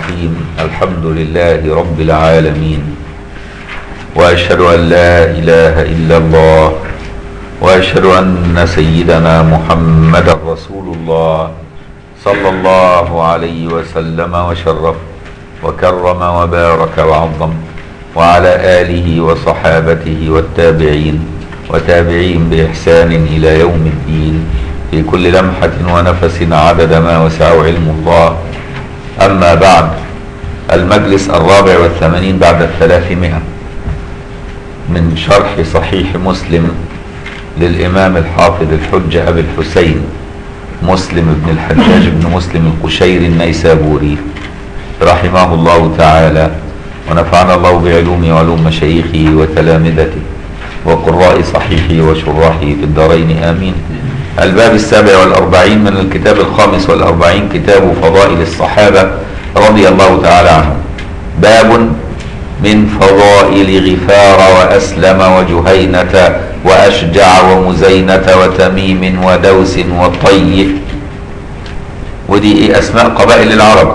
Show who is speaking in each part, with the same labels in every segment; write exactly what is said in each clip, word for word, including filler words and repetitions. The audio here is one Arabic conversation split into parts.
Speaker 1: الرحيم. الحمد لله رب العالمين، وأشهد أن لا إله إلا الله، وأشهد أن سيدنا محمد رسول الله صلى الله عليه وسلم وشرف وكرم وبارك وعظم، وعلى آله وصحابته والتابعين وتابعين بإحسان إلى يوم الدين في كل لمحة ونفس عدد ما وسعه علم الله. أما بعد، المجلس الرابع والثمانين بعد الثلاثمائة من شرح صحيح مسلم للإمام الحافظ الحجة أبي الحسين مسلم بن الحجاج بن مسلم القشيري النيسابوري رحمه الله تعالى، ونفعنا الله بعلومه وعلوم مشايخه وتلامذته وقراء صحيحه وشراحه في الدارين آمين. الباب السابع والأربعين من الكتاب الخامس والأربعين، كتاب فضائل الصحابة رضي الله تعالى عنهم. باب من فضائل غفار وأسلم وجهينة وأشجع ومزينة وتميم ودوس وطي، ودي أسماء قبائل العرب.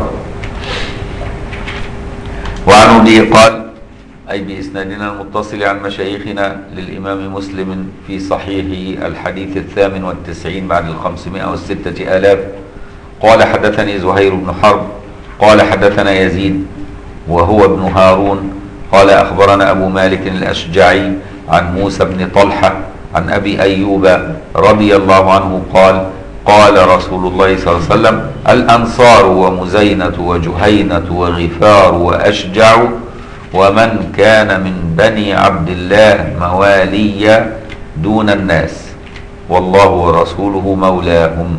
Speaker 1: وعن أبي قال، أي بإسنادنا المتصل عن مشايخنا للإمام مسلم في صحيحه الحديث الثامن والتسعين بعد الخمسمائة والستة آلاف، قال حدثني زهير بن حرب قال حدثنا يزيد وهو ابن هارون قال أخبرنا أبو مالك الأشجعي عن موسى بن طلحة عن أبي أيوب رضي الله عنه قال قال رسول الله صلى الله عليه وسلم: الأنصار ومزينة وجهينة وغفار وأشجع ومن كان من بني عبد الله موالي دون الناس، والله ورسوله مولاهم.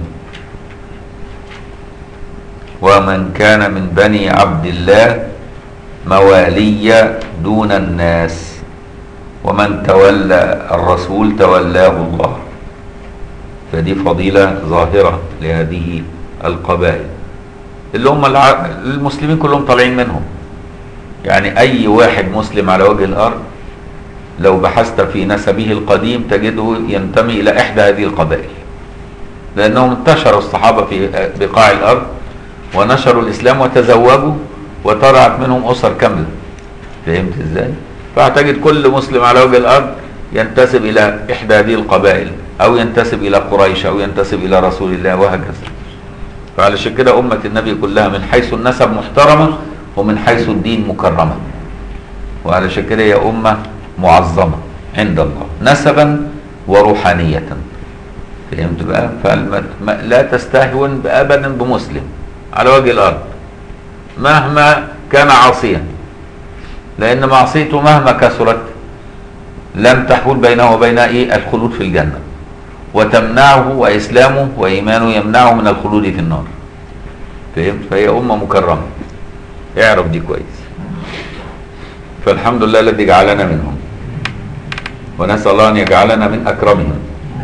Speaker 1: ومن كان من بني عبد الله موالي دون الناس، ومن تولى الرسول تولاه الله. فدي فضيلة ظاهرة لهذه القبائل اللي هم المسلمين كلهم طالعين منهم. يعني أي واحد مسلم على وجه الأرض لو بحثت في نسبه القديم تجده ينتمي إلى إحدى هذه القبائل، لأنهم انتشروا الصحابة في بقاع الأرض ونشروا الإسلام وتزوجوا وطلعت منهم أسر كاملة. فهمت إزاي؟ فاعتقد كل مسلم على وجه الأرض ينتسب إلى إحدى هذه القبائل، أو ينتسب إلى قريش، أو ينتسب إلى رسول الله، وهكذا. فعلشان كده أمة النبي كلها من حيث النسب محترمة، ومن حيث الدين مكرمة، وعلشان كده هي أمة معظمة عند الله نسبا وروحانية. فهمت بقى؟ فلا تستهون أبدا بمسلم على وجه الأرض مهما كان عاصيا، لأن معصيته مهما كثرت لم تحول بينه وبين إيه؟ الخلود في الجنة، وتمنعه وإسلامه وإيمانه يمنعه من الخلود في النار. فهمت؟ فهي أمة مكرمة، اعرف دي كويس. فالحمد لله الذي جعلنا منهم، ونسأل الله أن يجعلنا من أكرمهم.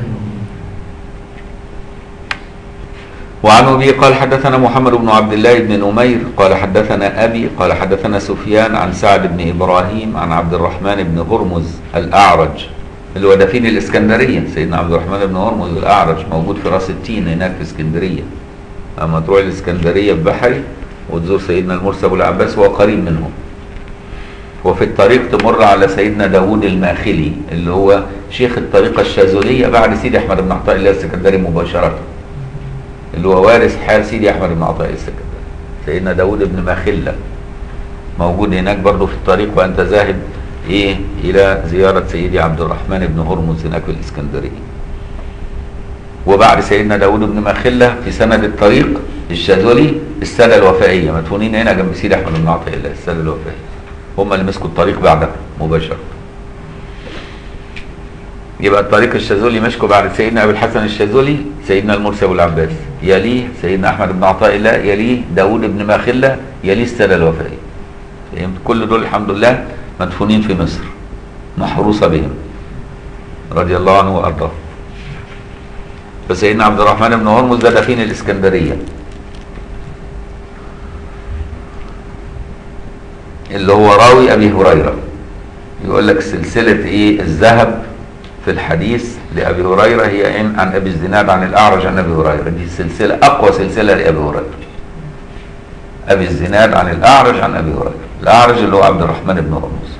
Speaker 1: وعن أبي قال حدثنا محمد بن عبد الله بن نمير قال حدثنا أبي قال حدثنا سفيان عن سعد بن إبراهيم عن عبد الرحمن بن هرمز الأعرج، اللي هو دفين الإسكندرية. سيدنا عبد الرحمن بن هرمز الأعرج موجود في راس التين هناك في اسكندرية. أما تروح الإسكندرية ببحري وتزور سيدنا المرسي أبو العباس وهو قريب منهم، وفي الطريق تمر على سيدنا داود الماخلي اللي هو شيخ الطريقة الشاذلية بعد سيدي أحمد بن عطاء الله السكندري مباشرة، اللي هو وارث حال سيدي أحمد بن عطاء السكندري. سيدنا داود بن ماخلة موجود هناك برضه في الطريق، وأنت ذاهب إيه إلى زيارة سيدي عبد الرحمن بن هرمز هناك في الإسكندرية. وبعد سيدنا داود بن ماخلة في سند الطريق الشاذلي السادة الوفائية مدفونين هنا جنب سيدي أحمد بن عطاء الله. السادة الوفائية هم اللي مسكوا الطريق بعدها مباشرة. يبقى الطريق الشاذلي مسكوا بعد سيدنا أبي الحسن الشاذلي سيدنا المرسي أبو العباس، يليه سيدنا أحمد بن عطاء الله، يليه داود بن ماخلة، يليه السادة الوفائية. فهمت؟ كل دول الحمد لله مدفونين في مصر محروسة بهم رضي الله عنه وأرضاه. فسيدنا عبد الرحمن بن هرمز ده دفين الإسكندرية، اللي هو راوي أبي هريرة. يقول لك سلسلة إيه الذهب في الحديث لأبي هريرة هي عن أبي الزناد عن الأعرج عن أبي هريرة. دي سلسلة أقوى سلسلة لأبي هريرة. أبي الزناد عن الأعرج عن أبي هريرة. الأعرج اللي هو عبد الرحمن بن هرمز.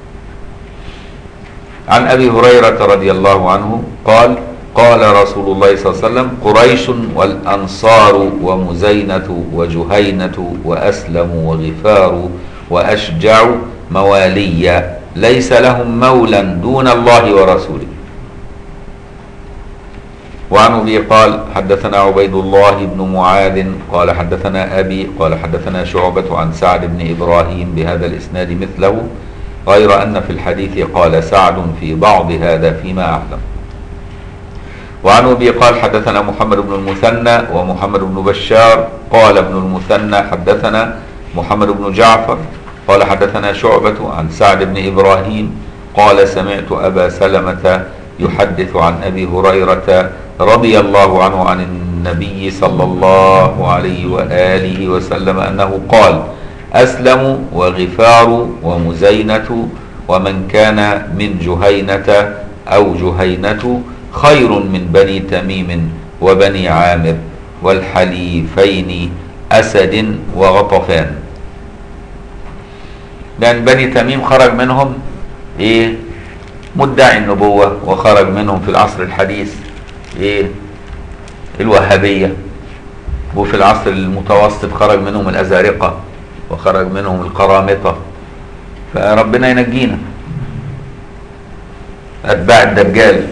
Speaker 1: عن أبي هريرة رضي الله عنه قال قال رسول الله صلى الله عليه وسلم قريش والأنصار ومزينة وجهينة وأسلم وغفار وأشجع موالي ليس لهم مولا دون الله ورسوله. وعن أبي قال حدثنا عبيد الله بن معاذ قال حدثنا أبي قال حدثنا شعبة عن سعد بن إبراهيم بهذا الإسناد مثله غير أن في الحديث قال سعد في بعض هذا فيما أعلم. وعن أبي قال حدثنا محمد بن المثنى ومحمد بن بشار قال ابن المثنى حدثنا محمد بن جعفر قال حدثنا شعبة عن سعد بن إبراهيم قال سمعت أبا سلمة يحدث عن أبي هريرة رضي الله عنه عن النبي صلى الله عليه وآله وسلم أنه قال أسلم وغفار ومزينة ومن كان من جهينة أو جهينة خير من بني تميم وبني عامر والحليفين أسد وغطفان. لأن بني تميم خرج منهم إيه مدعي النبوة، وخرج منهم في العصر الحديث إيه الوهابية، وفي العصر المتوسط خرج منهم الأزارقة، وخرج منهم القرامطة. فربنا ينجينا أتباع الدجال.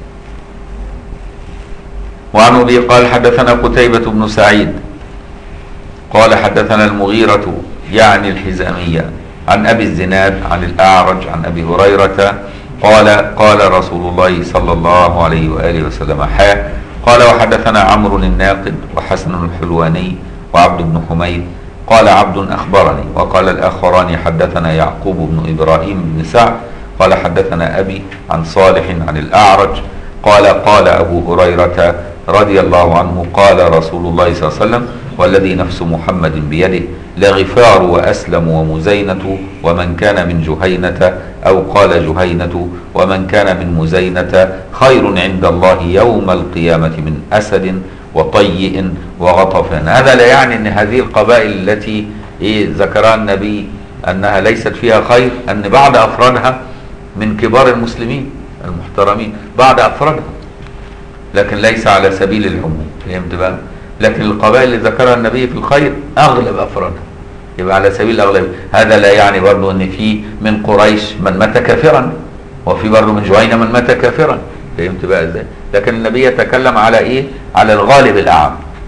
Speaker 1: وعن أبي قال حدثنا قتيبة بن سعيد قال حدثنا المغيرة يعني الحزامية عن أبي الزناد عن الأعرج عن أبي هريرة قال قال رسول الله صلى الله عليه وآله وسلم حا قال وحدثنا عمرو الناقد وحسن الحلواني وعبد بن حميد قال عبد أخبرني وقال الآخران حدثنا يعقوب بن إبراهيم بن سعد قال حدثنا أبي عن صالح عن الأعرج قال قال أبو هريرة رضي الله عنه قال رسول الله صلى الله عليه وسلم والذي نفس محمد بيده لغفار وأسلم ومزينة ومن كان من جهينة أو قال جهينة ومن كان من مزينة خير عند الله يوم القيامة من أسد وطيء وغطفان. هذا لا يعني أن هذه القبائل التي إيه ذكرها النبي أنها ليست فيها خير، أن بعض أفرادها من كبار المسلمين المحترمين بعض أفرادها، لكن ليس على سبيل العموم. فهمت بقى؟ لكن القبائل اللي ذكرها النبي في الخير أغلب أفرادها، يبقى على سبيل الأغلب. هذا لا يعني برضو أن في من قريش من مات كافرا، وفي برضو من جهينة من مات كافرا. فهمت بقى ازاي؟ لكن النبي يتكلم على ايه؟ على الغالب الأعم.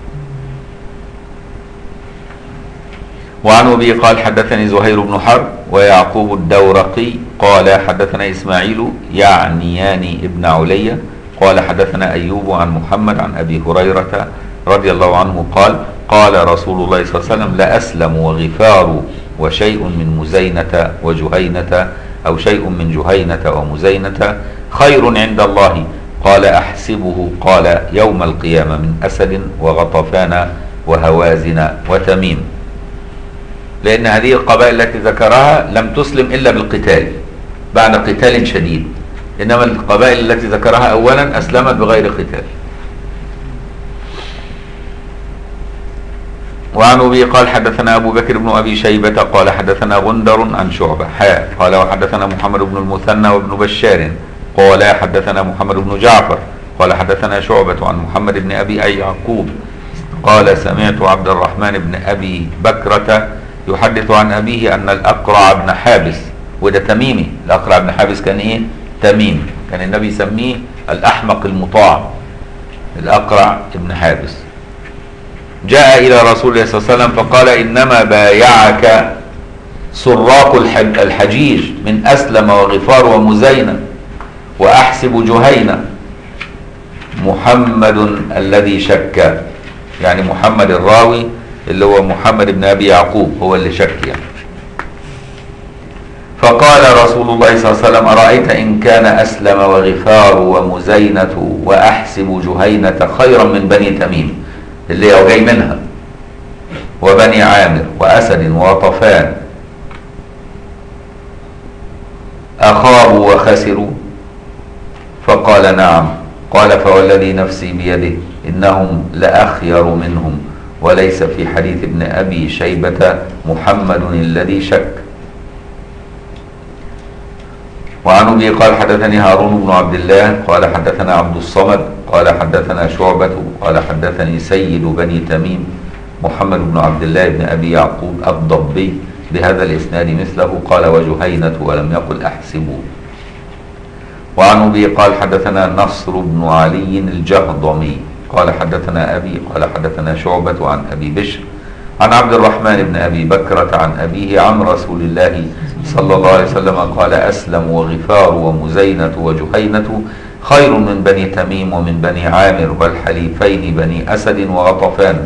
Speaker 1: وعن أبي قال حدثني زهير بن حرب ويعقوب الدورقي قال حدثنا إسماعيل يعنيان ابن علية قال حدثنا أيوب عن محمد عن أبي هريرة رضي الله عنه قال قال رسول الله صلى الله عليه وسلم لأسلم وغفار وشيء من مزينة وجهينة أو شيء من جهينة ومزينة خير عند الله قال أحسبه قال يوم القيامة من أسد وغطفان وهوازن وتميم. لأن هذه القبائل التي ذكرها لم تسلم إلا بالقتال بعد قتال شديد، إنما القبائل التي ذكرها أولا أسلمت بغير قتال. وعن أبي قال حدثنا أبو بكر بن أبي شيبة قال حدثنا غندر عن شعبة حاء قال وحدثنا محمد بن المثنى وابن بشار قال حدثنا محمد بن جعفر قال حدثنا شعبة عن محمد بن أبي أي يعقوب قال سمعت عبد الرحمن بن أبي بكرة يحدث عن أبيه أن الأقرع بن حابس، وده تميمي، الأقرع بن حابس كان إيه؟ تميم، كان النبي يسميه الأحمق المطاع الأقرع بن حابس، جاء إلى رسول الله صلى الله عليه وسلم فقال إنما بايعك سراق الحجيج من أسلم وغفار ومزينة وأحسب جهينة محمد الذي شك، يعني محمد الراوي اللي هو محمد بن أبي يعقوب هو اللي شك يعني. فقال رسول الله صلى الله عليه وسلم أرأيت إن كان أسلم وغفار ومزينة وأحسب جهينة خيرا من بني تميم اللي هو جاي منها وبني عامر وأسد وطفان أخابوا وخسروا؟ فقال نعم. قال فوالذي نفسي بيده إنهم لأخير منهم وليس في حديث ابن أبي شيبة محمد الذي شك. وعن أبي قال حدثني هارون بن عبد الله قال حدثنا عبد الصمد قال حدثنا شعبة قال حدثني سيد بني تميم محمد بن عبد الله بن أبي يعقوب الضبي بهذا الإسناد مثله قال وجهينة ولم يقل أحسبه. وعن أبي قال حدثنا نصر بن علي الجهضمي قال حدثنا أبي قال حدثنا شعبة عن أبي بشر عن عبد الرحمن بن أبي بكرة عن أبيه عن رسول الله صلى الله عليه وسلم قال أسلم وغفار ومزينة وجهينة خير من بني تميم ومن بني عامر والحليفين بني أسد وغطفان.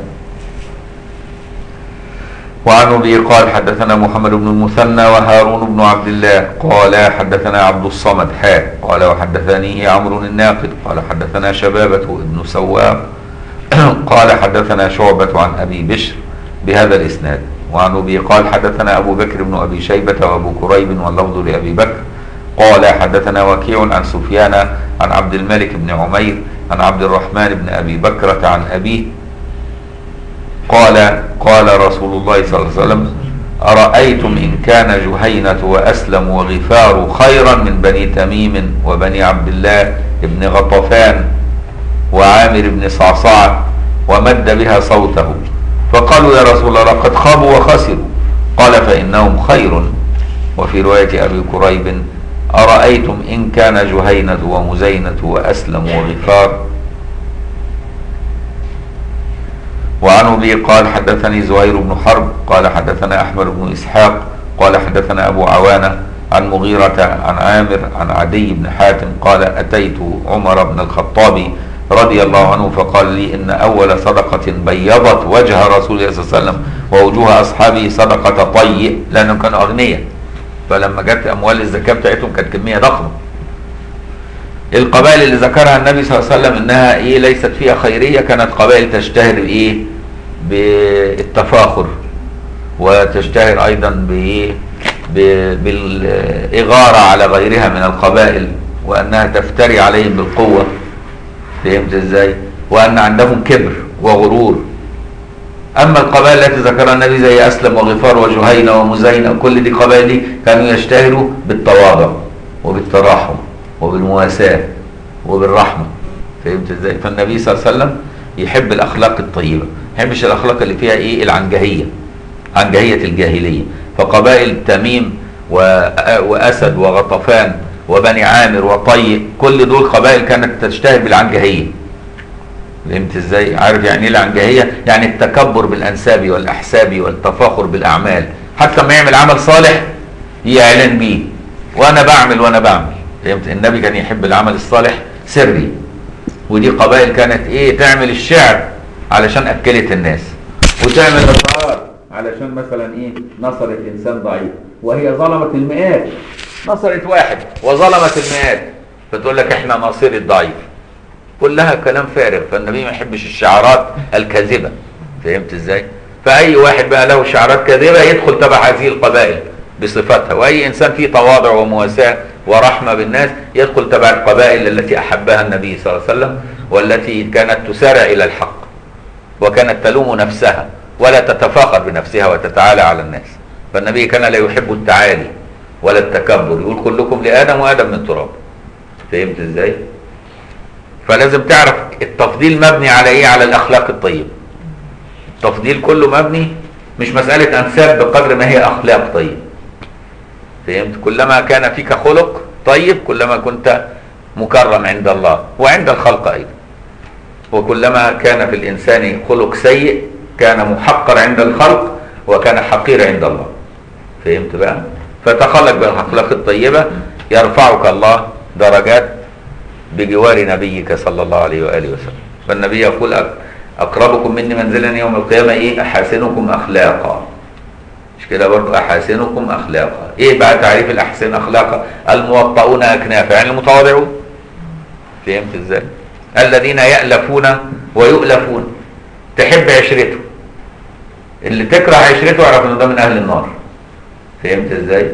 Speaker 1: وعن أبي قال حدثنا محمد بن المثنى وهارون بن عبد الله قال حدثنا عبد الصمد حاء قال وحدثني عمرو الناقد قال حدثنا شبابة بن سواق قال حدثنا شعبة عن أبي بشر بهذا الإسناد. وعن أبي قال حدثنا أبو بكر بن أبي شيبة وأبو كريب واللفظ لأبي بكر قال حدثنا وكيع عن سفيان عن عبد الملك بن عمير عن عبد الرحمن بن أبي بكرة عن أبيه قال قال رسول الله صلى الله عليه وسلم أرأيتم إن كان جهينة وأسلم وغفار خيرا من بني تميم وبني عبد الله بن غطفان وعامر بن صعصع ومد بها صوته فقالوا يا رسول الله قد خابوا وخسروا قال فإنهم خير. وفي رواية أبي كريب أرأيتم إن كان جهينة ومزينة وأسلم وغفار. وعن أبي قال حدثني زهير بن حرب قال حدثنا أحمد بن إسحاق قال حدثنا أبو عوانة عن مغيرة عن عامر عن عدي بن حاتم قال أتيت عمر بن الخطاب رضي الله عنه فقال لي إن أول صدقة بيضت وجه رسول الله صلى الله عليه وسلم ووجوه أصحابه صدقة طي لأنهم كانوا أغنياء فلما جت أموال الزكاة بتاعتهم كانت كمية ضخمة. القبائل اللي ذكرها النبي صلى الله عليه وسلم انها ايه ليست فيها خيرية كانت قبائل تشتهر بايه بالتفاخر وتشتهر ايضا بايه بالاغارة على غيرها من القبائل وانها تفتري عليهم بالقوة. فهمت ازاي؟ وان عندهم كبر وغرور. اما القبائل التي ذكرها النبي زي اسلم وغفار وجهينة ومزينة كل دي قبائل دي كانوا يشتهروا بالتواضع وبالتراحم وبالمواساة وبالرحمة. فهمت ازاي؟ فالنبي صلى الله عليه وسلم يحب الاخلاق الطيبة، ما يحبش الاخلاق اللي فيها ايه العنجهية، عنجهية الجاهلية. فقبائل تميم واسد وغطفان وبني عامر وطي كل دول قبائل كانت تشتهر بالعنجهية. فهمت ازاي؟ عارف يعني ايه العنجهية؟ يعني التكبر بالانساب والاحساب والتفاخر بالاعمال، حتى لما يعمل عمل صالح يعلن بيه وانا بعمل وانا بعمل. فهمت؟ النبي كان يحب العمل الصالح سري. ودي قبائل كانت ايه تعمل الشعر علشان اكلت الناس وتعمل النصار علشان مثلا ايه نصرت انسان ضعيف وهي ظلمت المئات، نصرت واحد وظلمت المئات فتقول لك احنا ناصري الضعيف. كلها كلام فارغ. فالنبي ما يحبش الشعارات الكاذبه. فهمت ازاي؟ فاي واحد بقى له شعارات كاذبه يدخل تبع هذه القبائل بصفتها، واي انسان فيه تواضع ومواساه ورحمه بالناس يدخل تبع القبائل التي احبها النبي صلى الله عليه وسلم والتي كانت تسارع الى الحق وكانت تلوم نفسها ولا تتفاخر بنفسها وتتعالى على الناس. فالنبي كان لا يحب التعالي ولا التكبر، يقول كلكم لآدم وآدم من تراب. فهمت ازاي؟ فلازم تعرف التفضيل مبني على ايه؟ على الاخلاق الطيبه. التفضيل كله مبني مش مساله انساب بقدر ما هي اخلاق طيبه. فهمت؟ كلما كان فيك خلق طيب كلما كنت مكرم عند الله وعند الخلق ايضا، وكلما كان في الانسان خلق سيء كان محقر عند الخلق وكان حقير عند الله. فهمت بقى؟ فتخلق بالاخلاق الطيبه يرفعك الله درجات بجوار نبيك صلى الله عليه واله وسلم. فالنبي يقول اقربكم مني منزلا يوم القيامه ايه؟ احاسنكم اخلاقا. مش كده برضو؟ احاسنكم اخلاقا. ايه بقى تعريف الاحسن اخلاقا؟ الموطؤون اكنافا، يعني المتواضعون. فهمت ازاي؟ الذين يألفون ويؤلفون. تحب عشرته، اللي تكره عشرته اعرف انه ده من اهل النار. فهمت ازاي؟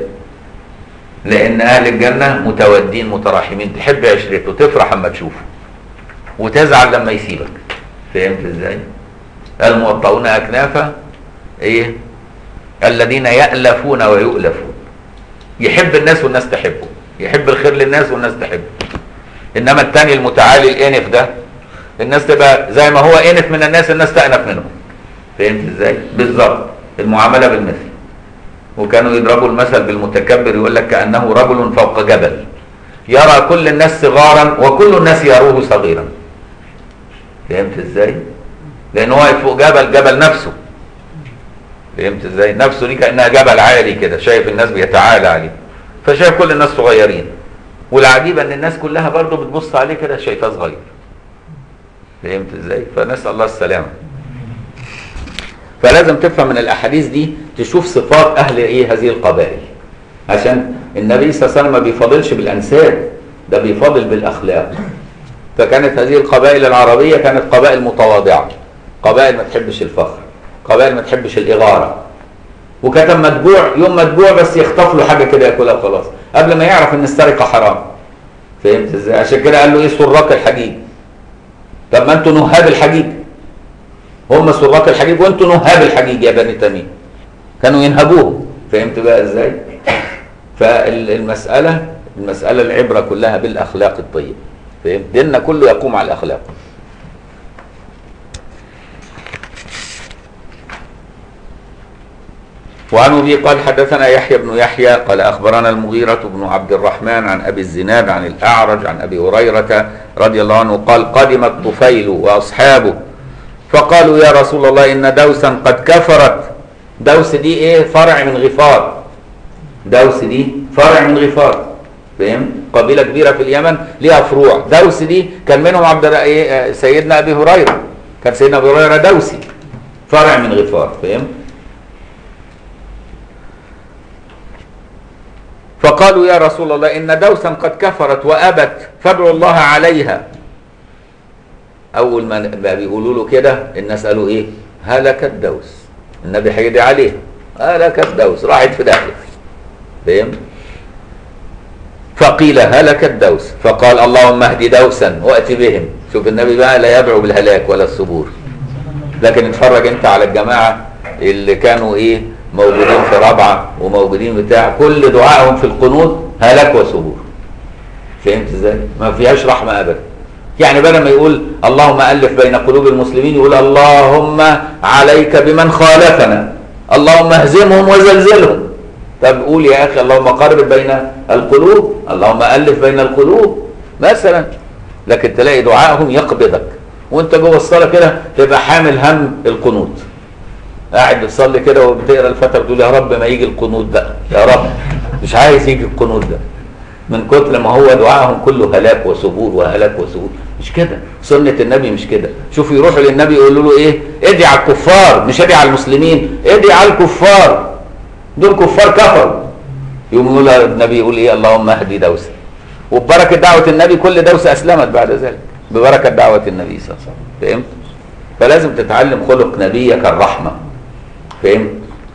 Speaker 1: لان اهل الجنه متودين متراحمين، تحب عشرته، تفرح اما تشوفه وتزعل لما يسيبك. فهمت ازاي؟ الموطؤون اكنافا ايه الذين يألفون ويؤلفون. يحب الناس والناس تحبه، يحب الخير للناس والناس تحبه. انما التاني المتعالي الانف ده الناس تبقى زي ما هو انف من الناس، الناس تأنف منهم. فهمت ازاي؟ بالظبط المعامله بالمثل. وكانوا يضربوا المثل بالمتكبر، يقول لك كأنه رجل فوق جبل يرى كل الناس صغارا وكل الناس يروه صغيرا. فهمت ازاي؟ لان هو فوق جبل، جبل نفسه. فهمت ازاي؟ نفسه دي كأنها جبل عالي كده، شايف الناس بيتعالى عليه، فشايف كل الناس صغيرين. والعجيب ان الناس كلها برضه بتبص عليه كده شايفاه صغير. فهمت ازاي؟ فنسأل الله السلامه. فلازم تفهم من الاحاديث دي تشوف صفات اهل ايه هذه القبائل، عشان النبي صلى الله عليه وسلم ما بيفاضلش بالانساب، ده بيفاضل بالاخلاق. فكانت هذه القبائل العربيه كانت قبائل متواضعه، قبائل ما تحبش الفخر، قبائل ما تحبش الاغاره. وكانت اما تجوع يوم ما تجوع بس يخطف له حاجه كده ياكلها وخلاص، قبل ما يعرف ان السرقه حرام. فهمت ازاي؟ عشان كده قال له ايه سراق الحجيج. طب ما انتوا نهاب الحجيج، هم سراق الحجيج وانتوا نهاب الحجيج يا بني تميم، كانوا ينهبوهم. فهمت بقى ازاي؟ فالمساله المساله العبره كلها بالاخلاق الطيبه. فهمت؟ ديننا كله يقوم على الاخلاق. وعن ابي قال حدثنا يحيى بن يحيى قال اخبرنا المغيرة بن عبد الرحمن عن ابي الزناد عن الاعرج عن ابي هريرة رضي الله عنه قال قدم الطفيل واصحابه فقالوا يا رسول الله ان دوسا قد كفرت. دوس دي ايه؟ فرع من غفار. دوس دي فرع من غفار. فاهم؟ قبيله كبيره في اليمن ليها فروع. دوس دي كان منهم عبد ايه سيدنا ابي هريره، كان سيدنا ابي هريره دوسي فرع من غفار. فاهم؟ فقالوا يا رسول الله ان دوسا قد كفرت وابت فادعوا الله عليها. اول ما بيقولوا له كده الناس قالوا ايه؟ هلكت دوس. النبي هيدعي عليها، هلكت دوس، راحت في داخل. فاهم؟ فقيل هلكت دوس، فقال اللهم اهد دوسا وات بهم. شوف النبي بقى لا يدعو بالهلاك ولا الصبور، لكن اتفرج انت على الجماعه اللي كانوا ايه موجودين في رابعه وموجودين بتاع، كل دعائهم في القنوت هلاك وصبور. فهمت ازاي؟ ما فيهاش رحمه ابدا. يعني بدل ما يقول اللهم الف بين قلوب المسلمين يقول اللهم عليك بمن خالفنا، اللهم اهزمهم وزلزلهم. طب قول يا اخي اللهم قرب بين القلوب، اللهم الف بين القلوب مثلا. لكن تلاقي دعائهم يقبضك وانت جوه الصلاه كده تبقى حامل هم القنوت، قاعد بتصلي كده وبتقرا الفتره بتقول يا رب ما يجي القنوت ده، يا رب مش عايز يجي القنوت ده، من كتر ما هو دعائهم كله هلاك وصبور وهلاك وصبور. مش كده سنه النبي، مش كده. شوفوا يروحوا للنبي يقولوا له ايه؟ ادعي على الكفار، مش ادعي على المسلمين، ادعي على الكفار، دول كفار كفروا. يقوم يقول النبي يقول ايه؟ اللهم اهدي دوسه. وببركه دعوه النبي كل دوسه اسلمت بعد ذلك، ببركه دعوه النبي صلى الله عليه وسلم. فهمت؟ فلازم تتعلم خلق نبيك الرحمه. فهمت؟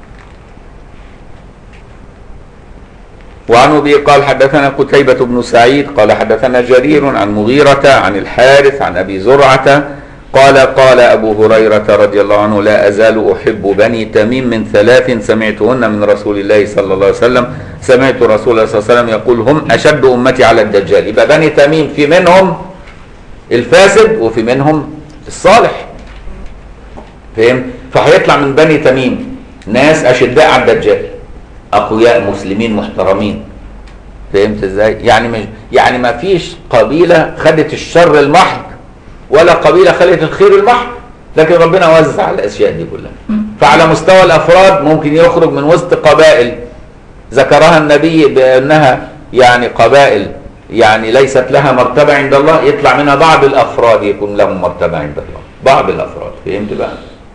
Speaker 1: وعن ابي قال حدثنا قتيبة بن سعيد قال حدثنا جرير عن مغيرة عن الحارث عن ابي زرعة قال قال ابو هريرة رضي الله عنه لا ازال احب بني تميم من ثلاث سمعتهن من رسول الله صلى الله عليه وسلم. سمعت رسول الله صلى الله عليه وسلم يقول هم اشد امتي على الدجال. يبقى بني تميم في منهم الفاسد وفي منهم الصالح. فهم؟ فهيطلع من بني تميم ناس اشداء على الدجال، اقوياء مسلمين محترمين. فهمت ازاي؟ يعني مش يعني ما فيش قبيله خدت الشر المحض ولا قبيله خدت الخير المحض، لكن ربنا وزع الاشياء دي كلها. فعلى مستوى الافراد ممكن يخرج من وسط قبائل ذكرها النبي بانها يعني قبائل يعني ليست لها مرتبه عند الله، يطلع منها بعض الافراد يكون لهم مرتبه عند الله، بعض الافراد. فهمت بقى؟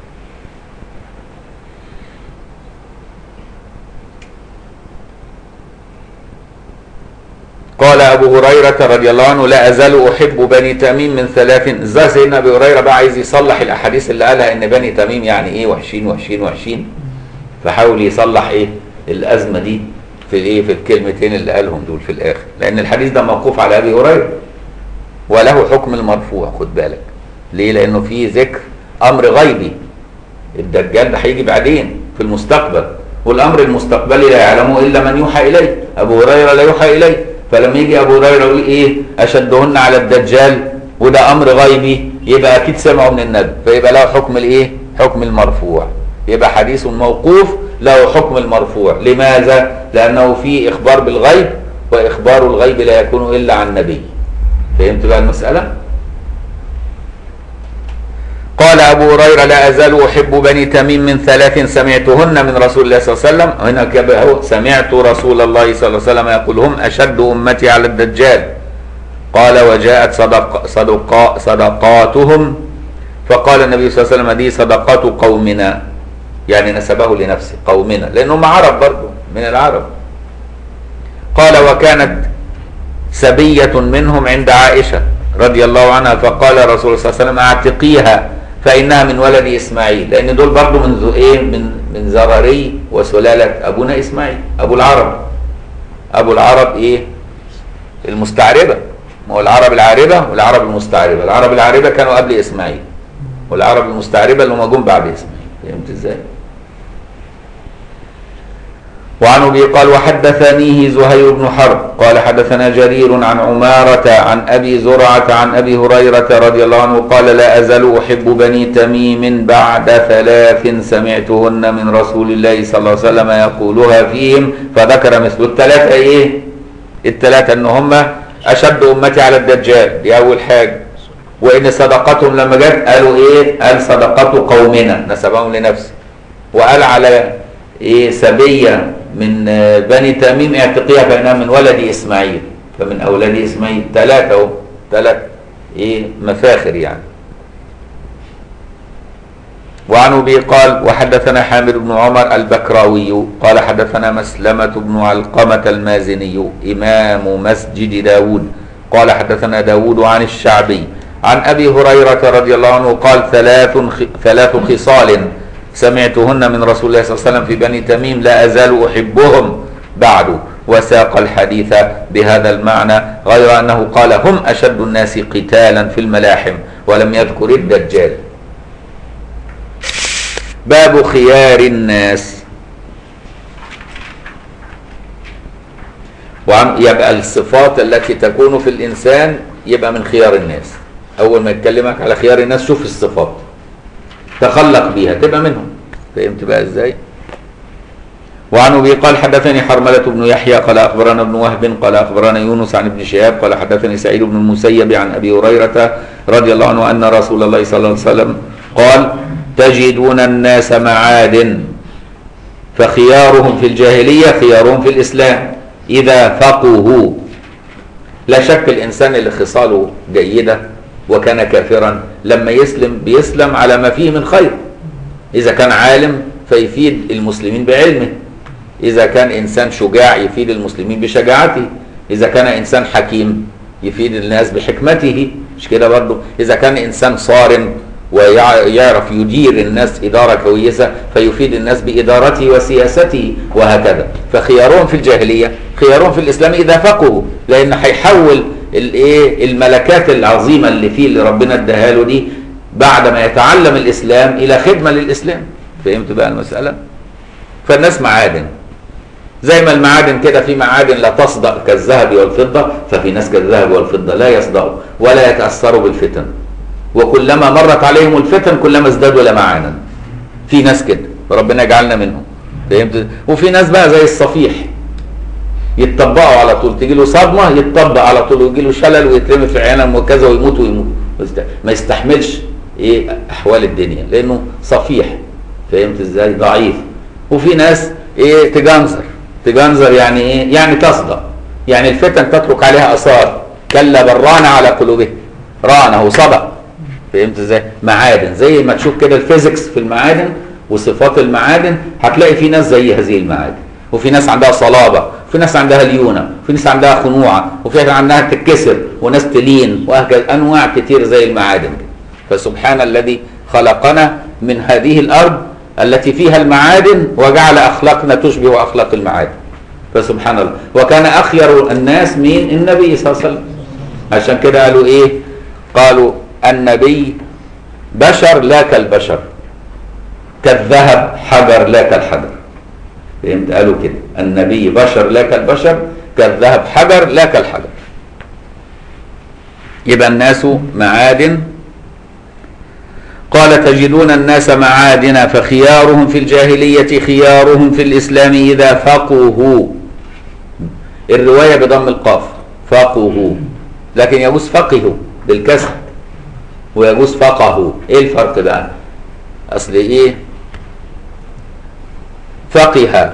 Speaker 1: قال أبو هريرة رضي الله عنه لا أزال أحب بني تميم من ثلاث. إزاي سيدنا أبي هريرة بقى عايز يصلح الأحاديث اللي قالها إن بني تميم يعني إيه وحشين وحشين وحشين، فحاول يصلح إيه الأزمة دي في إيه في الكلمتين اللي قالهم دول في الآخر، لأن الحديث ده موقوف على أبي هريرة وله حكم المرفوع. خد بالك ليه؟ لأنه فيه ذكر أمر غيبي الدجال ده هيجي بعدين في المستقبل، والامر المستقبلي لا يعلمه الا من يوحى اليه. ابو هريره لا يوحى اليه، فلما يجي ابو هريره يقول ايه اشدهن على الدجال وده امر غيبي، يبقى اكيد سمعوا من النبي، فيبقى له حكم الايه؟ حكم المرفوع. يبقى حديث موقوف له حكم المرفوع. لماذا؟ لانه فيه اخبار بالغيب، واخبار الغيب لا يكون الا عن نبي. فهمت بقى المساله؟ قال أبو هريرة لا أزال أحب بني تميم من ثلاث سمعتهن من رسول الله صلى الله عليه وسلم. هنا كبه سمعت رسول الله صلى الله عليه وسلم يقول هم أشد أمتي على الدجال. قال وجاءت صدق صدق صدقاتهم، فقال النبي صلى الله عليه وسلم دي صدقات قومنا، يعني نسبه لنفسه قومنا لأنهم عرب برضه من العرب. قال وكانت سبية منهم عند عائشة رضي الله عنها، فقال الرسول صلى الله عليه وسلم اعتقيها فإنها من ولد إسماعيل، لأن دول برضو من إيه من من زراري وسلالة أبونا إسماعيل أبو العرب. أبو العرب إيه؟ المستعربة. ما هو العرب العاربة والعرب المستعربة. العرب العاربة كانوا قبل إسماعيل، والعرب المستعربة اللي هم جم بعد إسماعيل. فهمت إزاي؟ وعن أبي قال وحدثنيه زهير بن حرب قال حدثنا جرير عن عمارة عن أبي زرعة عن أبي هريرة رضي الله عنه قال لا أزال أحب بني تميم بعد ثلاث سمعتهن من رسول الله صلى الله عليه وسلم يقولها فيهم، فذكر مثل الثلاثة. إيه الثلاثة؟ أن هم أشد أمتي على الدجال، دي أول حاجة. وإن صدقتهم لما جت قالوا إيه؟ قال صدقة قومنا، نسبهم لنفسه. وقال على إيه سبية من بني تميم اعتقيها فإنها من ولد إسماعيل، فمن أولاد إسماعيل. ثلاثة أهو، ثلاث إيه مفاخر يعني. وعن أبي قال وحدثنا حامد بن عمر البكراوي قال حدثنا مسلمة بن علقمة المازني إمام مسجد داود قال حدثنا داود عن الشعبي عن أبي هريرة رضي الله عنه قال ثلاث ثلاث خصال سمعتهن من رسول الله صلى الله عليه وسلم في بني تميم لا أزال أحبهم بعد، وساق الحديث بهذا المعنى غير أنه قال هم أشد الناس قتالا في الملاحم ولم يذكر الدجال. باب خيار الناس. وعن يبقى الصفات التي تكون في الإنسان يبقى من خيار الناس. أول ما يتكلمك على خيار الناس شوف الصفات تخلق بيها تبقى منهم. فهمت بقى ازاي؟ وعن ابي قال حدثني حرملة بن يحيى قال اخبرنا ابن وهب قال اخبرنا يونس عن ابن شهاب قال حدثني سعيد بن المسيب عن ابي هريرة رضي الله عنه ان رسول الله صلى الله عليه وسلم قال تجدون الناس معادن فخيارهم في الجاهلية خيارهم في الاسلام اذا فقهوا. لا شك الانسان اللي خصاله جيدة وكان كافرا لما يسلم بيسلم على ما فيه من خير. إذا كان عالم فيفيد المسلمين بعلمه، إذا كان إنسان شجاع يفيد المسلمين بشجاعته، إذا كان إنسان حكيم يفيد الناس بحكمته، مش كده برضه؟ إذا كان إنسان صارم ويعرف يدير الناس إدارة كويسة فيفيد الناس بإدارته وسياسته وهكذا. فخيارهم في الجاهلية خيارهم في الإسلام إذا فقهوا، لأن هيحول الايه الملكات العظيمه اللي فيه اللي ربنا اداها له دي بعد ما يتعلم الاسلام الى خدمه للاسلام. فهمت بقى المساله؟ فالناس معادن زي ما المعادن كده، في معادن لا تصدأ كالذهب والفضه، ففي ناس كالذهب والفضه لا يصدأوا ولا يتاثروا بالفتن، وكلما مرت عليهم الفتن كلما ازدادوا لمعانا. في ناس كده ربنا يجعلنا منهم. فهمت؟ وفي ناس بقى زي الصفيح يتطبقوا على طول، تجي له صدمه يتطبق على طول ويجي له شلل ويترمي في عينهم وكذا ويموت ويموت، ما يستحملش ايه احوال الدنيا لانه صفيح. فهمت ازاي؟ ضعيف. وفي ناس ايه تجنزر. تجنزر يعني ايه؟ يعني تصدق، يعني الفتن تترك عليها اثار. كلا بل ران على قلوبهم، ران هو صدق. فهمت ازاي؟ معادن زي ما تشوف كده الفيزيكس في المعادن وصفات المعادن، هتلاقي في ناس زي هذه المعادن، وفي ناس عندها صلابه، وفي ناس عندها ليونه، وفي ناس عندها خنوعه، وفي ناس عندها تتكسر، وناس تلين، وهكذا انواع كتير زي المعادن. فسبحان الذي خلقنا من هذه الارض التي فيها المعادن وجعل اخلاقنا تشبه اخلاق المعادن. فسبحان الله. وكان اخير الناس مين؟ النبي صلى الله عليه وسلم. عشان كده قالوا ايه؟ قالوا النبي بشر لا كالبشر. كالذهب حجر لا كالحجر. فهمت؟ قالوا كده النبي بشر لا كالبشر، كالذهب حجر لا كالحجر. يبقى الناس معادن. قال تجدون الناس معادن فخيارهم في الجاهلية خيارهم في الإسلام إذا فقهوا. الرواية بضم القاف فقهوا، لكن يجوز فقهوا بالكسر ويجوز فقهوا. ايه الفرق بقى؟ اصل ايه فقه،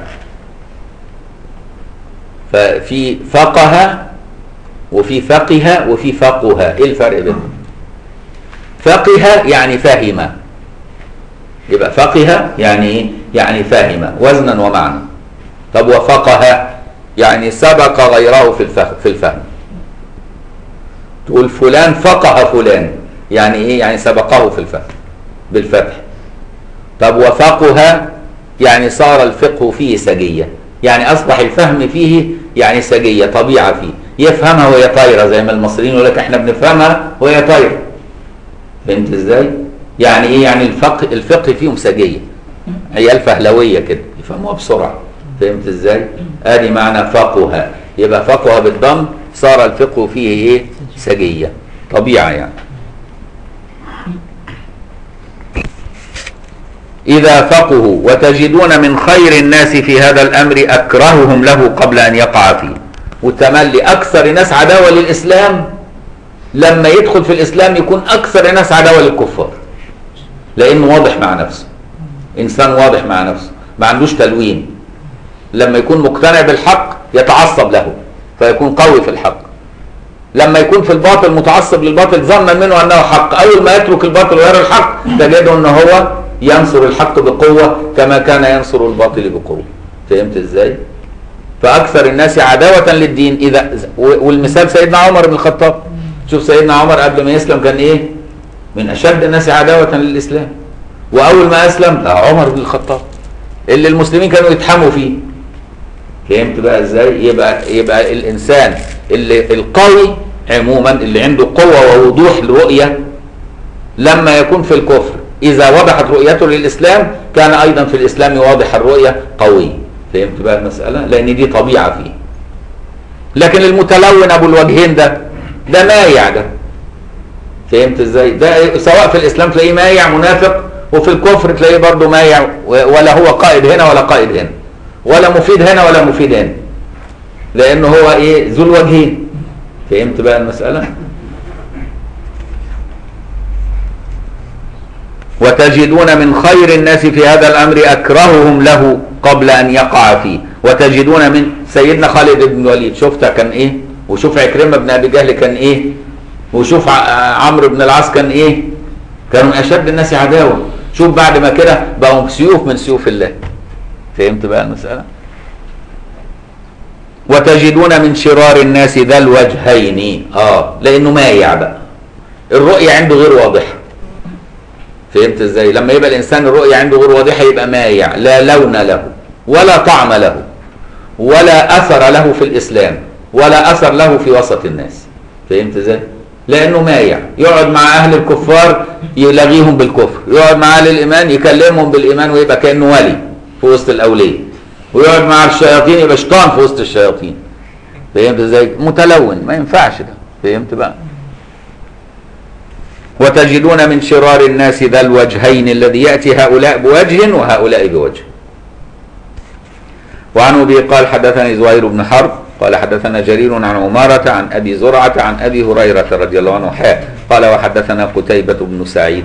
Speaker 1: ففي فقه وفي فقه وفي فقه. ايه الفرق بينهم؟ فقه يعني فهم، يبقى فقه يعني ايه؟ يعني فهم وزنا ومعنى. طب وفقه يعني سبق غيره في الفهم في الفهم. تقول فلان فقه فلان، يعني ايه؟ يعني سبقه في الفهم بالفتح. طب وفقه يعني صار الفقه فيه سجية، يعني اصبح الفهم فيه يعني سجية، طبيعة فيه، يفهمها وهي طايرة، زي ما المصريين يقول لك احنا بنفهمها وهي طايرة. فهمت ازاي؟ يعني ايه؟ يعني الفقه الفقه فيهم سجية، عيال فهلوية كده يفهموها بسرعة. فهمت ازاي؟ ادي معنى فقه. يبقى فقه بالضم صار الفقه فيه ايه؟ سجية، طبيعة يعني. إذا فقهوا وتجدون من خير الناس في هذا الأمر أكرههم له قبل أن يقع فيه. وتملي أكثر الناس عداوة للإسلام لما يدخل في الإسلام يكون أكثر الناس عداوة للكفار، لأنه واضح مع نفسه، إنسان واضح مع نفسه ما عندوش تلوين. لما يكون مقتنع بالحق يتعصب له فيكون قوي في الحق. لما يكون في الباطل متعصب للباطل ظنا منه أنه حق، أول ما يترك الباطل ويرى الحق تجده أنه هو ينصر الحق بقوة كما كان ينصر الباطل بقوة. فهمت ازاي؟ فأكثر الناس عداوة للدين. إذا والمثال سيدنا عمر بن الخطاب، شوف سيدنا عمر قبل ما يسلم كان إيه؟ من أشد الناس عداوة للإسلام، وأول ما أسلم لا عمر بن الخطاب اللي المسلمين كانوا يتحموا فيه. فهمت بقى ازاي؟ يبقى يبقى الإنسان اللي القوي عموما اللي عنده قوة ووضوح الرؤية لما يكون في الكفر إذا وضحت رؤيته للإسلام كان أيضا في الإسلام واضح الرؤية قوي. فهمت بقى المسألة؟ لأن دي طبيعة فيه. لكن المتلون أبو الوجهين ده ده مايع ده. فهمت إزاي؟ ده سواء في الإسلام تلاقيه مايع منافق، وفي الكفر تلاقيه برضه مايع، ولا هو قائد هنا ولا قائد هنا، ولا مفيد هنا ولا مفيد هنا، لأنه هو إيه؟ ذو الوجهين. فهمت بقى المسألة؟ وتجدون من خير الناس في هذا الأمر أكرههم له قبل أن يقع فيه. وتجدون من سيدنا خالد بن الوليد، شفتها كان إيه؟ وشوف عكرمة بن أبي جهل كان إيه؟ وشوف عمرو بن العاص كان إيه؟ كانوا أشد الناس عداوة. شوف بعد ما كده بقوا سيوف من سيوف الله. فهمت بقى المسألة؟ وتجدون من شرار الناس ذا الوجهين، آه لأنه مايع بقى، الرؤية عنده غير واضحة. فهمت ازاي؟ لما يبقى الانسان الرؤية عنده غير واضحة يبقى مايع، لا لون له ولا طعم له ولا اثر له في الاسلام ولا اثر له في وسط الناس. فهمت ازاي؟ لانه مايع، يقعد مع اهل الكفار يلغيهم بالكفر، يقعد مع اهل الايمان يكلمهم بالايمان ويبقى كانه ولي في وسط الاولياء، ويقعد مع الشياطين يبقى شيطان في وسط الشياطين. فهمت ازاي؟ متلون، ما ينفعش ده. فهمت بقى؟ وتجدون من شرار الناس ذا الوجهين الذي يأتي هؤلاء بوجه وهؤلاء بوجه. وعن أبي قال حدثني زهير بن حرب قال حدثنا جرير عن عمارة عن أبي زرعة عن أبي هريرة رضي الله عنه حاء قال وحدثنا قتيبة بن سعيد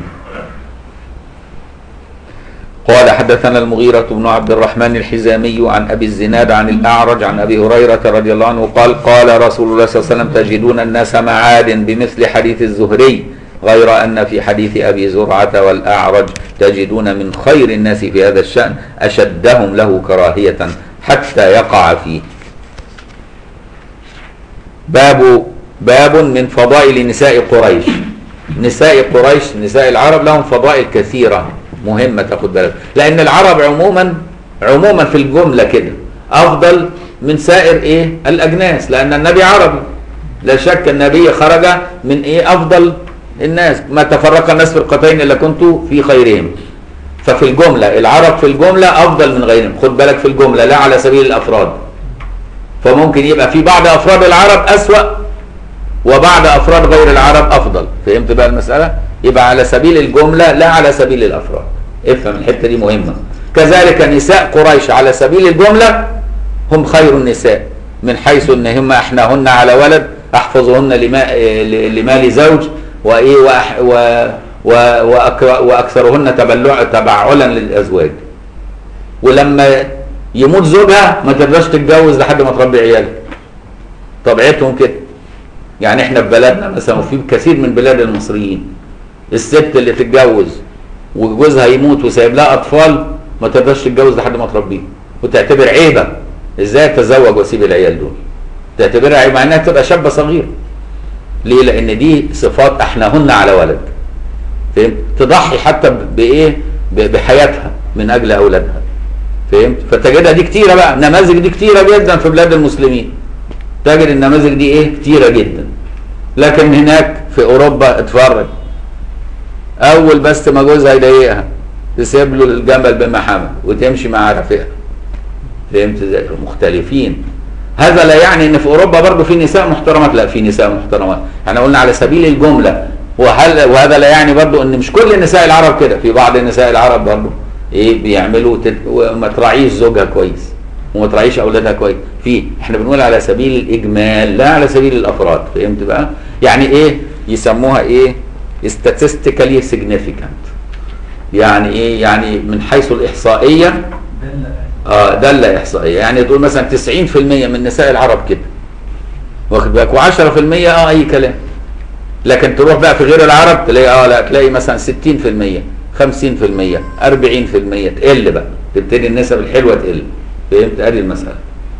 Speaker 1: قال حدثنا المغيرة بن عبد الرحمن الحزامي عن أبي الزناد عن الأعرج عن أبي هريرة رضي الله عنه قال قال رسول الله صلى الله عليه وسلم تجدون الناس معاد بمثل حديث الزهري غير أن في حديث أبي زرعة والأعرج تجدون من خير الناس في هذا الشأن أشدهم له كراهية حتى يقع فيه. باب باب من فضائل نساء قريش. نساء قريش نساء العرب لهم فضائل كثيرة مهمة تاخد بالك، لأن العرب عموما عموما في الجملة كده أفضل من سائر إيه الأجناس، لأن النبي عربي لا شك. النبي خرج من إيه أفضل الناس، ما تفرق الناس فرقتين إلا كنت في خيرهم.
Speaker 2: ففي الجملة العرب في الجملة أفضل من غيرهم، خد بالك، في الجملة لا على سبيل الأفراد. فممكن يبقى في بعض أفراد العرب أسوأ وبعض أفراد غير العرب أفضل. فهمت بقى المسألة؟ يبقى على سبيل الجملة لا على سبيل الأفراد. افهم الحتة دي مهمة. كذلك نساء قريش على سبيل الجملة هم خير النساء، من حيث ان هم احناهن على ولد، احفظهن لما لمال زوج، وايه وأح و و واكثرهن تبلع تبعلا للازواج. ولما يموت زوجها ما تقدرش تتجوز لحد ما تربي عيالها. طبيعتهم كده. يعني احنا في بلدنا مثلا وفي كثير من بلاد المصريين الست اللي تتجوز وجوزها يموت وسايب لها اطفال ما تقدرش تتجوز لحد ما تربيه، وتعتبر عيبه ازاي اتزوج واسيب العيال دول. تعتبرها عيب مع انها تبقى شابه صغيره. ليه؟ لان دي صفات احناهن على ولد. فهمت؟ تضحي حتى بايه؟ بحياتها من اجل اولادها. فهمت؟ فتجدها دي كتيره بقى، النماذج دي كتيره جدا في بلاد المسلمين. تجد النماذج دي ايه؟ كتيره جدا. لكن هناك في اوروبا اتفرج، اول بس ما جوزها يضايقها تسيب له الجمل بمحمل وتمشي مع رفيقها. فهمت ازاي؟ مختلفين. هذا لا يعني ان في اوروبا برضه في نساء محترمات، لا في نساء محترمات، احنا قلنا على سبيل الجمله. وهل وهذا لا يعني برضه ان مش كل نساء العرب كده، في بعض نساء العرب برضه ايه بيعملوا تد... وما تراعيش زوجها كويس وما تراعيش اولادها كويس. في احنا بنقول على سبيل الاجمال لا على سبيل الافراد. فهمت بقى؟ يعني ايه يسموها ايه؟ statistically significant. يعني ايه؟ يعني من حيث الاحصائيه اه دله احصائيه. يعني تقول مثلا تسعين في المية من نساء العرب كده، واخد بالك، وعشرة في المية اه اي كلام. لكن تروح بقى في غير العرب تلاقي اه لا تلاقي مثلا ستين في المية خمسين في المية أربعين في المية، تقل بقى، تبتدي النسب الحلوه تقل. فهمت؟ ادي المساله.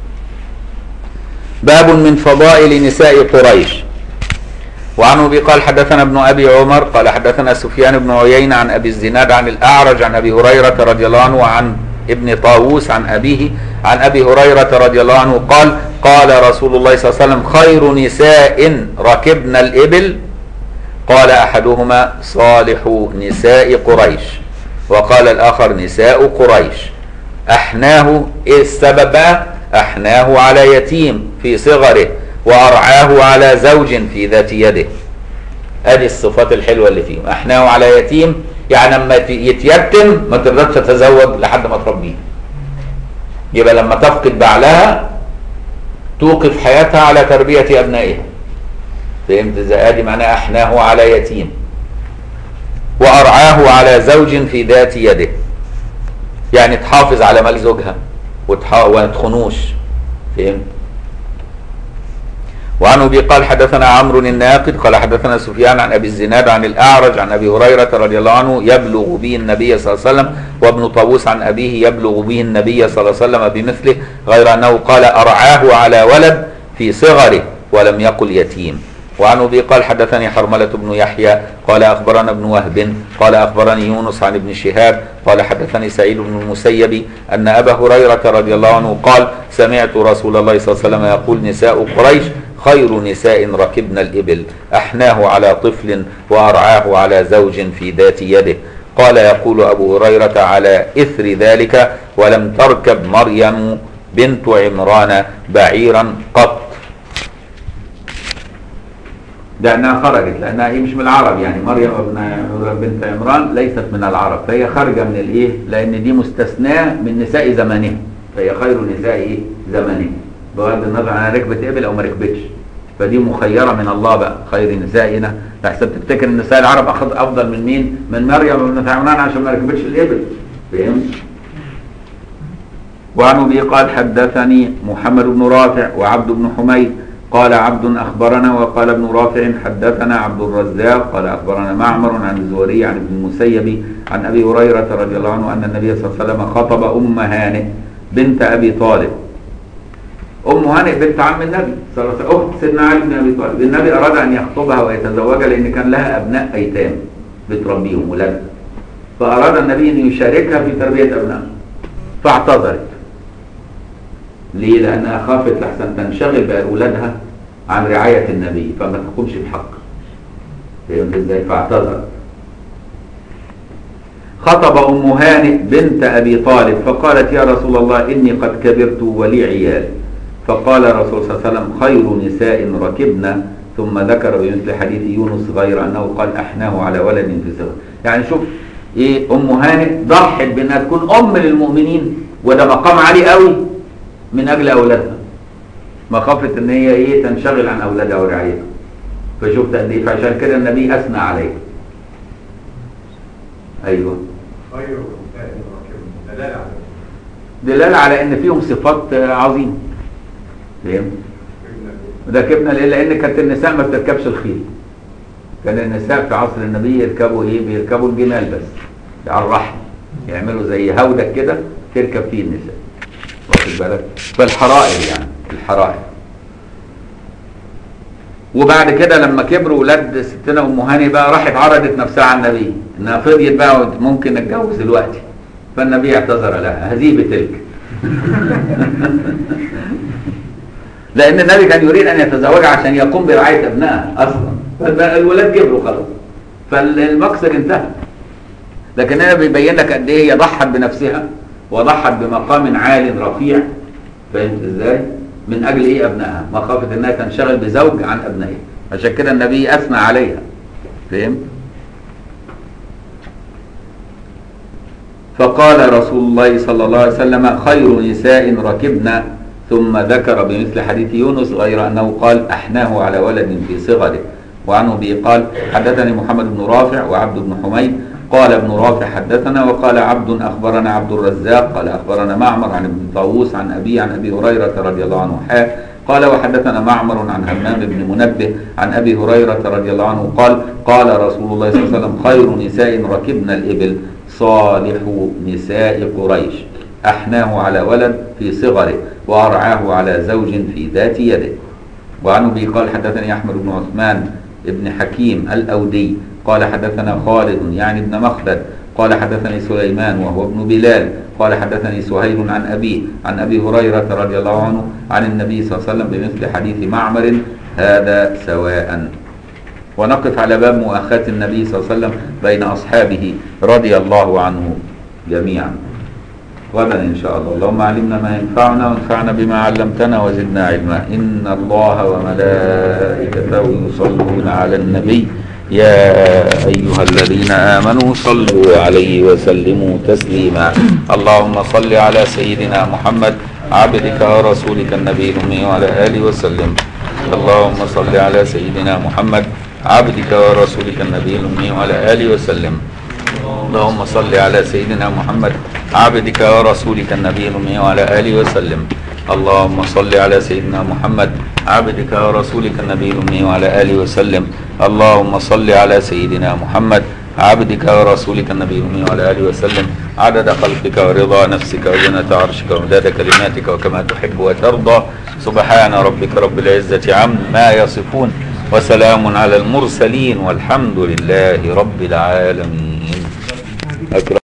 Speaker 2: باب من فضائل نساء قريش. وعن ابي قال حدثنا ابن ابي عمر قال حدثنا سفيان بن عيينة عن ابي الزناد عن الاعرج عن ابي هريره رضي الله عنه وعن ابن طاووس عن ابيه عن ابي هريره رضي الله عنه قال قال رسول الله صلى الله عليه وسلم خير نساء ركبن الابل قال احدهما صالح نساء قريش وقال الاخر نساء قريش. احناه ايه السبب بقى؟ احناه على يتيم في صغره وارعاه على زوج في ذات يده. ادي الصفات الحلوه اللي فيه. احناه على يتيم يعني لما يتيتم ما تقدرش تتزوج لحد ما تربيه. يبقى لما تفقد بعلها توقف حياتها على تربيه ابنائها. فهمت ازاي؟ ادي معناه احناه على يتيم وارعاه على زوج في ذات يده. يعني تحافظ على مال زوجها وما تخنوش. فهمت؟ وعن ابي قال حدثنا عمرو الناقد قال حدثنا سفيان عن ابي الزناد عن الاعرج عن ابي هريره رضي الله عنه يبلغ به النبي صلى الله عليه وسلم وابن طاووس عن ابيه يبلغ به النبي صلى الله عليه وسلم بمثله غير انه قال ارعاه على ولد في صغره ولم يقل يتيم. وعن ابي قال حدثني حرمله بن يحيى قال اخبرنا ابن وهب قال اخبرني يونس عن ابن شهاب قال حدثني سعيد بن المسيب ان ابا هريره رضي الله عنه قال سمعت رسول الله صلى الله عليه وسلم يقول نساء قريش خير نساء ركبن الإبل أحناه على طفل وأرعاه على زوج في ذات يده. قال يقول أبو هريرة على إثر ذلك ولم تركب مريم بنت عمران بعيرا قط. لأنها خرجت لأنها هي مش من العرب. يعني مريم بنت عمران ليست من العرب فهي خارجة من الإيه؟ لأن دي مستثناة من نساء زمانها فهي خير نساء إيه؟ زمانها بغض النظر عن ركبت ابل او ما ركبتش. فدي مخيره من الله بقى خير نسائنا. تحسب تفتكر ان نساء العرب اخذ افضل من مين؟ من مريم بنت عمران عشان ما ركبتش الابل. فهمت؟ وعن ابي قال حدثني محمد بن رافع وعبد بن حميد قال عبد اخبرنا وقال ابن رافع حدثنا عبد الرزاق قال اخبرنا معمر عن الزهري عن ابن المسيب عن ابي هريره رضي الله عنه ان النبي صلى الله عليه وسلم خطب ام هانئ بنت ابي طالب. ام هانئ بنت عم النبي صلى الله عليه وسلم اخت سيدنا علي بن ابي طالب. النبي اراد ان يخطبها ويتزوجها لان كان لها ابناء ايتام بتربيهم ولادها. فاراد النبي ان يشاركها في تربيه ابنائها فاعتذرت. ليه؟ لانها خافت لحسن تنشغل باولادها عن رعايه النبي فما تقومش بحق. فهمت ازاي؟ فاعتذرت. خطب أم هانئ بنت أبي طالب فقالت يا رسول الله إني قد كبرت ولي عيال. فقال الرسول صلى الله عليه وسلم خير نساء ركبنا، ثم ذكر بمثل حديث يونس غير أنه قال أحناه على ولد في صغر. يعني شوف إيه، أم هانئ ضحت بأنها تكون أم للمؤمنين، وده مقام عالي قوي من أجل أولادها، مخافة إن هي إيه تنشغل عن أولادها ورعايتها. فشفت قد إيه، فعشان كده النبي أثنى عليه. أيوه.
Speaker 3: خير نساء ركبنا دلالة على
Speaker 2: دلالة على إن فيهم صفات عظيمة. فهمت؟ ركبنا ليه؟ لأن كانت النساء ما بتركبش الخيل. كان النساء في عصر النبي يركبوا إيه؟ بيركبوا الجمال بس على الرحل، يعملوا زي هودك كده تركب فيه النساء. واخد بالك؟ فالحرائر يعني الحرائر. وبعد كده لما كبروا ولاد ستنا ام هاني بقى راحت عرضت نفسها على النبي انها فضيت بقى ممكن نتجوز دلوقتي، فالنبي اعتذر لها هذه بتلك. لان النبي كان يريد ان يتزوجها عشان يقوم برعايه ابنائها اصلا، فالولاد كبروا خلاص فالمقصد انتهى. لكن هنا بيبين لك قد ايه هي ضحت بنفسها وضحت بمقام عال رفيع. فهمت ازاي؟ من اجل ايه؟ ابنائها، مخافه انها تنشغل بزوج عن ابنائها، عشان كده النبي اثنى عليها. فهمت؟ فقال رسول الله صلى الله عليه وسلم خير نساء ركبنا، ثم ذكر بمثل حديث يونس غير انه قال احناه على ولد في صغره. وعنه به قال حدثني محمد بن رافع وعبد بن حميد قال ابن رافع حدثنا، وقال عبد اخبرنا عبد الرزاق قال اخبرنا معمر عن ابن طاووس عن ابي عن ابي هريره رضي الله عنه حا قال وحدثنا معمر عن همام بن منبه عن ابي هريره رضي الله عنه قال قال رسول الله صلى الله عليه وسلم خير نساء ركبنا الابل صالح نساء قريش، احناه على ولد في صغره وارعاه على زوج في ذات يده. وعنه به قال حدثني احمد بن عثمان ابن حكيم الاودي قال حدثنا خالد يعني ابن مخلد قال حدثني سليمان وهو ابن بلال قال حدثني سهيل عن أبيه عن أبي هريرة رضي الله عنه عن النبي صلى الله عليه وسلم بمثل حديث معمر هذا سواء. ونقف على باب مؤاخاة النبي صلى الله عليه وسلم بين أصحابه رضي الله عنه جميعا غدا إن شاء الله. اللهم علمنا ما ينفعنا وانفعنا بما علمتنا وزدنا علما. إن الله وملائكته يصلون على النبي يا أيها الذين آمنوا صلوا عليه وسلموا تسليما. اللهم صل على سيدنا محمد عبدك ورسولك النبي الأمي وعلى آله وسلم. اللهم صل على سيدنا محمد عبدك ورسولك النبي الأمي وعلى آله وسلم. اللهم صل على سيدنا محمد عبدك ورسولك النبي الأمي وعلى آله وسلم. اللهم صل على سيدنا محمد عبدك ورسولك النبي الأمي وعلى آله وسلم. اللهم صل على سيدنا محمد عبدك ورسولك النبي الأمي وعلى آله وسلم عدد خلقك ورضا نفسك وزنة عرشك ومداد كلماتك وكما تحب وترضى. سبحان ربك رب العزة عما يصفون وسلام على المرسلين والحمد لله رب العالمين.